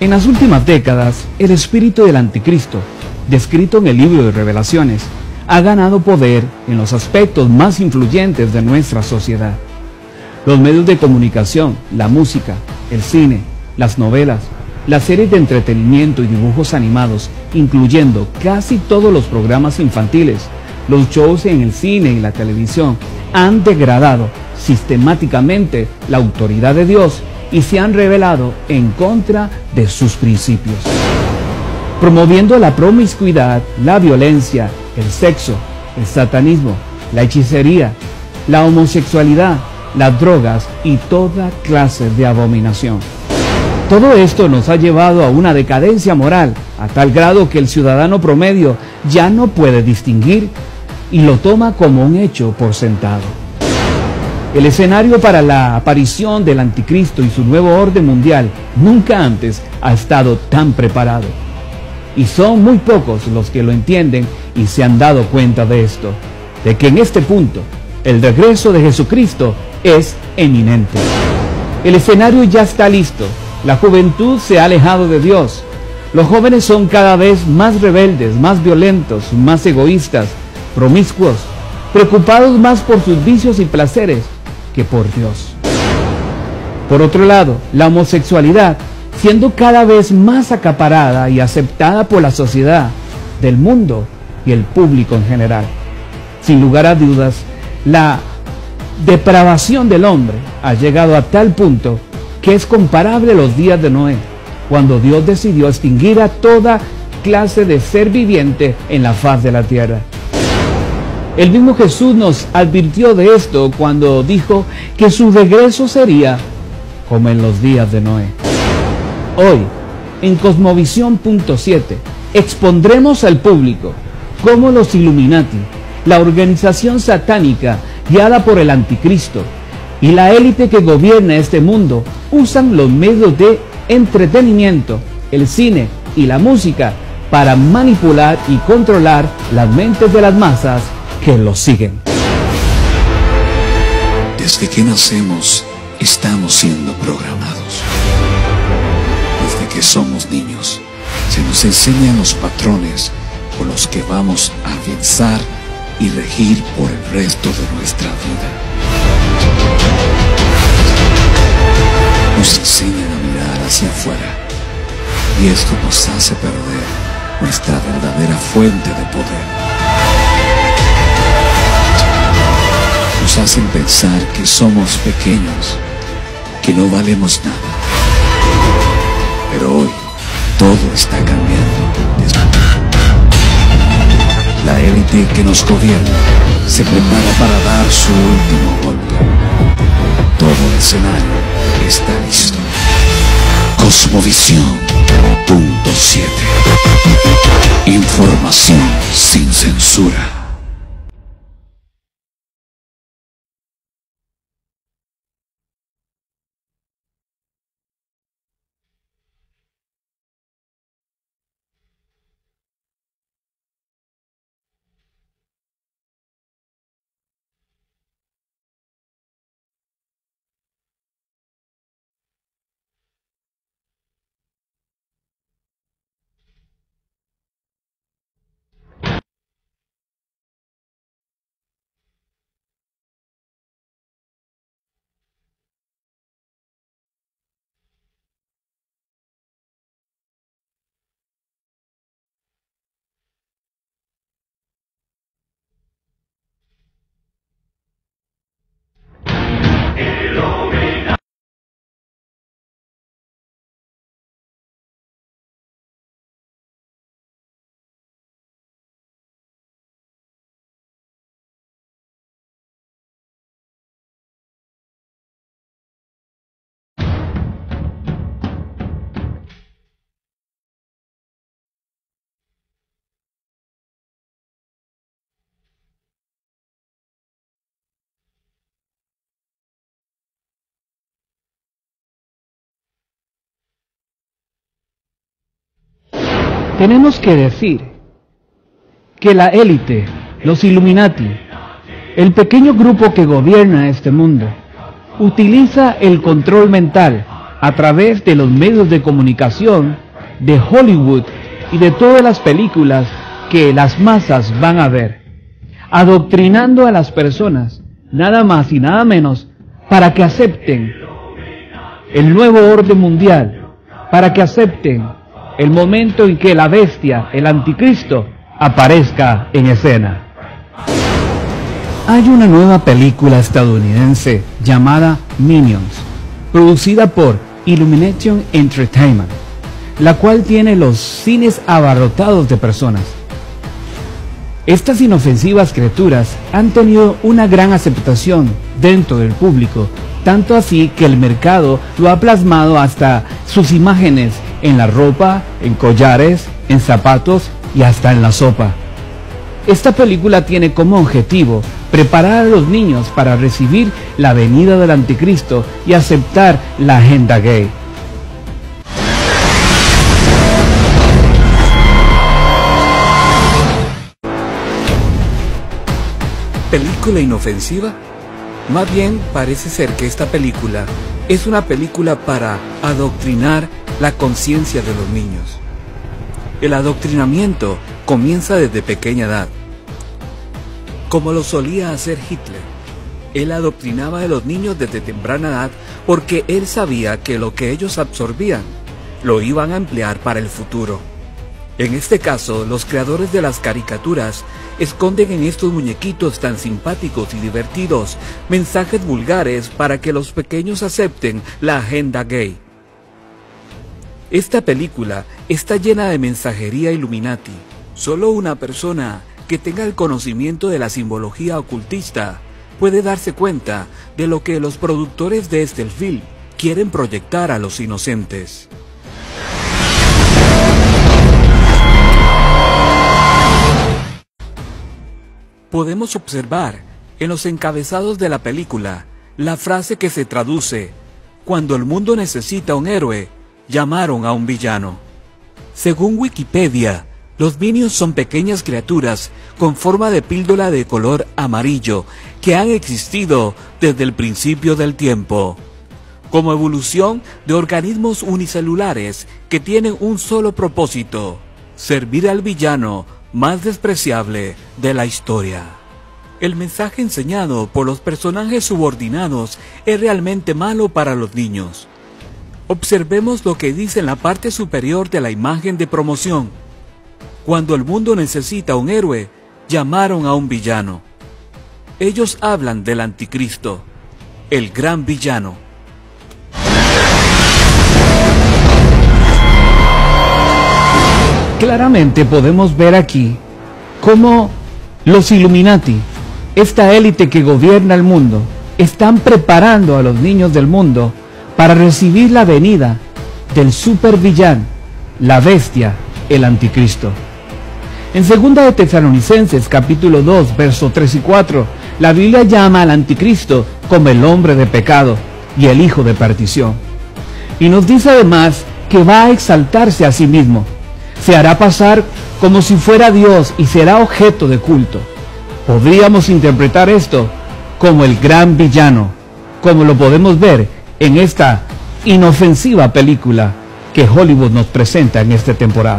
En las últimas décadas, el espíritu del anticristo, descrito en el libro de Revelaciones, ha ganado poder en los aspectos más influyentes de nuestra sociedad. Los medios de comunicación, la música, el cine, las novelas, las series de entretenimiento y dibujos animados, incluyendo casi todos los programas infantiles, los shows en el cine y la televisión, han degradado sistemáticamente la autoridad de Dios y se han rebelado en contra de sus principios, promoviendo la promiscuidad, la violencia, el sexo, el satanismo, la hechicería, la homosexualidad, las drogas y toda clase de abominación. Todo esto nos ha llevado a una decadencia moral, a tal grado que el ciudadano promedio ya no puede distinguir y lo toma como un hecho por sentado. El escenario para la aparición del anticristo y su nuevo orden mundial nunca antes ha estado tan preparado. Y son muy pocos los que lo entienden y se han dado cuenta de esto, de que en este punto el regreso de Jesucristo es eminente. El escenario ya está listo. La juventud se ha alejado de Dios. Los jóvenes son cada vez más rebeldes, más violentos, más egoístas, promiscuos, preocupados más por sus vicios y placeres que por Dios. Por otro lado, la homosexualidad, siendo cada vez más acaparada y aceptada por la sociedad, del mundo y el público en general. Sin lugar a dudas, la depravación del hombre ha llegado a tal punto que es comparable a los días de Noé, cuando Dios decidió extinguir a toda clase de ser viviente en la faz de la tierra. El mismo Jesús nos advirtió de esto cuando dijo que su regreso sería como en los días de Noé. Hoy, en Cosmovisión.7, expondremos al público cómo los Illuminati, la organización satánica guiada por el anticristo, y la élite que gobierna este mundo usan los medios de entretenimiento, el cine y la música para manipular y controlar las mentes de las masas que los siguen. Desde que nacemos estamos siendo programados. Desde que somos niños se nos enseñan los patrones por los que vamos a pensar y regir por el resto de nuestra vida. Nos enseñan a mirar hacia afuera y esto nos hace perder nuestra verdadera fuente de poder. Nos hacen pensar que somos pequeños, que no valemos nada. Pero hoy todo está cambiando. La élite que nos gobierna se prepara para dar su último golpe. Todo el escenario está listo. Cosmovisión.7. Información sin censura. Tenemos que decir que la élite, los Illuminati, el pequeño grupo que gobierna este mundo, utiliza el control mental, a través de los medios de comunicación, de Hollywood y de todas las películas que las masas van a ver, adoctrinando a las personas, nada más y nada menos, para que acepten el nuevo orden mundial, para que acepten el momento en que la bestia, el anticristo, aparezca en escena. Hay una nueva película estadounidense llamada Minions, producida por Illumination Entertainment, la cual tiene los cines abarrotados de personas. Estas inofensivas criaturas han tenido una gran aceptación dentro del público, tanto así que el mercado lo ha plasmado hasta sus imágenes en la ropa, en collares, en zapatos y hasta en la sopa. Esta película tiene como objetivo preparar a los niños para recibir la venida del anticristo y aceptar la agenda gay. ¿Película inofensiva? Más bien parece ser que esta película es una película para adoctrinar la conciencia de los niños. El adoctrinamiento comienza desde pequeña edad, como lo solía hacer Hitler. Él adoctrinaba a los niños desde temprana edad porque él sabía que lo que ellos absorbían lo iban a emplear para el futuro. En este caso, los creadores de las caricaturas esconden en estos muñequitos tan simpáticos y divertidos mensajes vulgares para que los pequeños acepten la agenda gay. Esta película está llena de mensajería Illuminati. Solo una persona que tenga el conocimiento de la simbología ocultista puede darse cuenta de lo que los productores de este film quieren proyectar a los inocentes. Podemos observar en los encabezados de la película la frase que se traduce: cuando el mundo necesita un héroe, llamaron a un villano. Según Wikipedia, los Minions son pequeñas criaturas con forma de píldora de color amarillo que han existido desde el principio del tiempo, como evolución de organismos unicelulares que tienen un solo propósito: servir al villano más despreciable de la historia. El mensaje enseñado por los personajes subordinados es realmente malo para los niños. Observemos lo que dice en la parte superior de la imagen de promoción: cuando el mundo necesita un héroe, llamaron a un villano. Ellos hablan del anticristo, el gran villano. Claramente podemos ver aquí cómo los Illuminati, esta élite que gobierna el mundo, están preparando a los niños del mundo para recibir la venida del supervillano, la bestia, el anticristo. En 2 de Tesalonicenses capítulo 2, versos 3 y 4, la Biblia llama al anticristo como el hombre de pecado y el hijo de perdición. Y nos dice además que va a exaltarse a sí mismo. Se hará pasar como si fuera Dios y será objeto de culto. Podríamos interpretar esto como el gran villano, como lo podemos ver en esta inofensiva película que Hollywood nos presenta en esta temporada.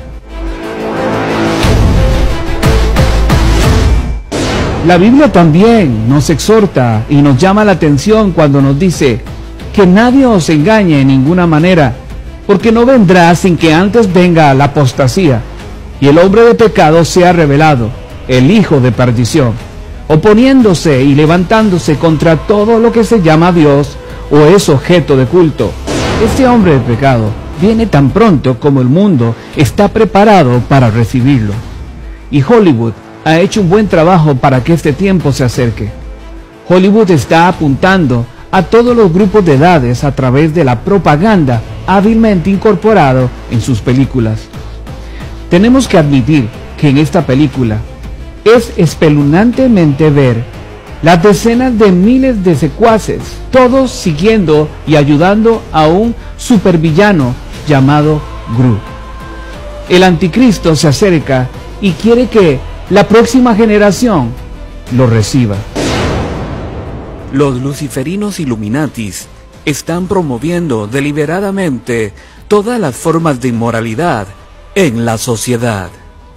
La Biblia también nos exhorta y nos llama la atención cuando nos dice que nadie os engañe en ninguna manera, porque no vendrá sin que antes venga la apostasía y el hombre de pecado sea revelado, el hijo de perdición, oponiéndose y levantándose contra todo lo que se llama Dios o es objeto de culto. Este hombre de pecado viene tan pronto como el mundo está preparado para recibirlo. Y Hollywood ha hecho un buen trabajo para que este tiempo se acerque. Hollywood está apuntando a todos los grupos de edades a través de la propaganda hábilmente incorporado en sus películas. Tenemos que admitir que en esta película es espeluznantemente ver las decenas de miles de secuaces, todos siguiendo y ayudando a un supervillano llamado Gru. El anticristo se acerca y quiere que la próxima generación lo reciba. Los luciferinos Illuminatis están promoviendo deliberadamente todas las formas de inmoralidad en la sociedad.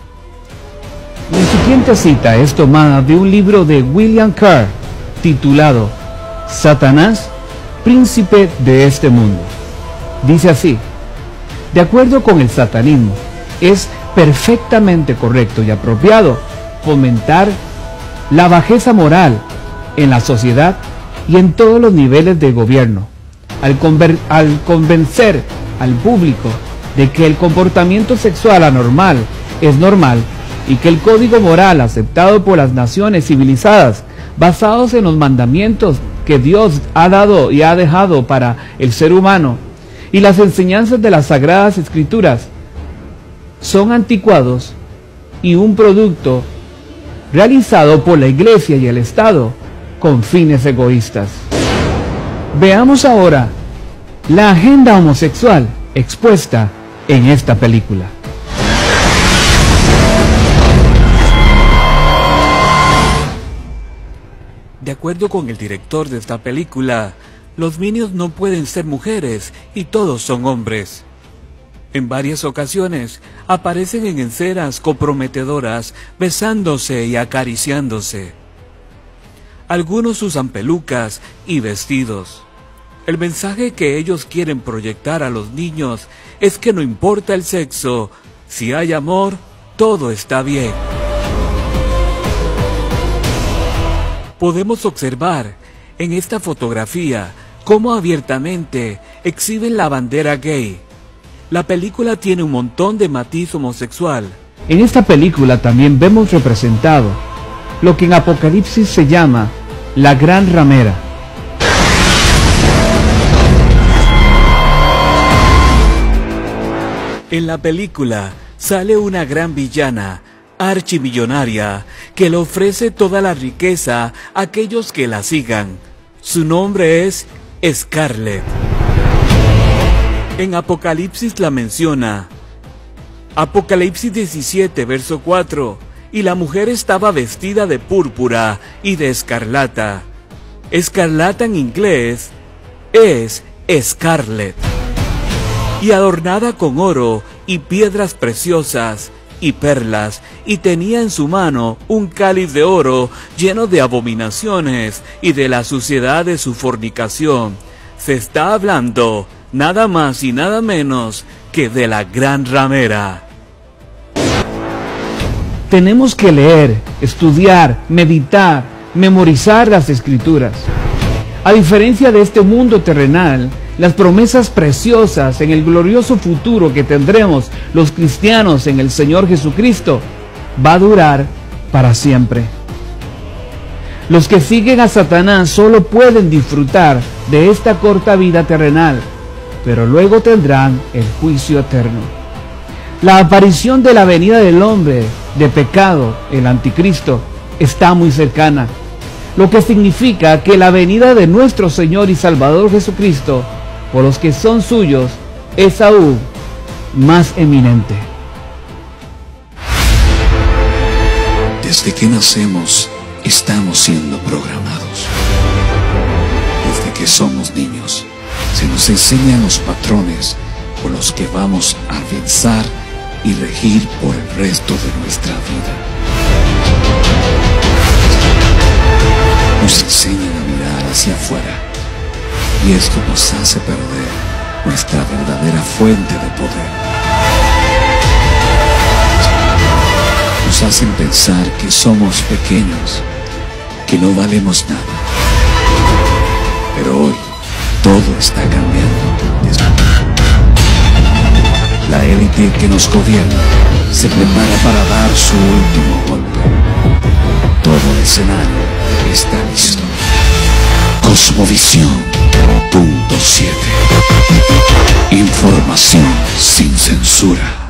La siguiente cita es tomada de un libro de William Carr titulado Satanás, príncipe de este mundo. Dice así: de acuerdo con el satanismo, es perfectamente correcto y apropiado fomentar la bajeza moral en la sociedad y en todos los niveles de gobierno, al convencer al público de que el comportamiento sexual anormal es normal y que el código moral aceptado por las naciones civilizadas, basados en los mandamientos que Dios ha dado y ha dejado para el ser humano, y las enseñanzas de las Sagradas Escrituras, son anticuados y un producto realizado por la Iglesia y el Estado con fines egoístas. Veamos ahora la agenda homosexual expuesta en esta película. De acuerdo con el director de esta película, los Minions no pueden ser mujeres y todos son hombres. En varias ocasiones aparecen en escenas comprometedoras besándose y acariciándose. Algunos usan pelucas y vestidos. El mensaje que ellos quieren proyectar a los niños es que no importa el sexo, si hay amor, todo está bien. Podemos observar en esta fotografía cómo abiertamente exhiben la bandera gay. La película tiene un montón de matiz homosexual. En esta película también vemos representado lo que en Apocalipsis se llama la Gran Ramera. En la película sale una gran villana, archimillonaria, que le ofrece toda la riqueza a aquellos que la sigan. Su nombre es Scarlet. En Apocalipsis la menciona. Apocalipsis 17, verso 4. Y la mujer estaba vestida de púrpura y de escarlata. Escarlata en inglés es Scarlet. Y adornada con oro y piedras preciosas y perlas, y tenía en su mano un cáliz de oro lleno de abominaciones y de la suciedad de su fornicación. Se está hablando nada más y nada menos que de la Gran Ramera. Tenemos que leer, estudiar, meditar, memorizar las Escrituras. A diferencia de este mundo terrenal, las promesas preciosas en el glorioso futuro que tendremos los cristianos en el Señor Jesucristo va a durar para siempre. Los que siguen a Satanás solo pueden disfrutar de esta corta vida terrenal, pero luego tendrán el juicio eterno. La aparición de la venida del hombre de pecado, el anticristo, está muy cercana, lo que significa que la venida de nuestro Señor y Salvador Jesucristo, por los que son suyos, es aún más eminente. Desde que nacemos, estamos siendo programados. Desde que somos niños, se nos enseñan los patrones por los que vamos a pensar y regir por el resto de nuestra vida. Nos enseñan a mirar hacia afuera, y esto nos hace perder nuestra verdadera fuente de poder. Nos hacen pensar que somos pequeños, que no valemos nada. Pero hoy todo está cambiando. La élite que nos gobierna se prepara para dar su último golpe. Todo el escenario está listo. Cosmovisión, punto 7. Información sin censura.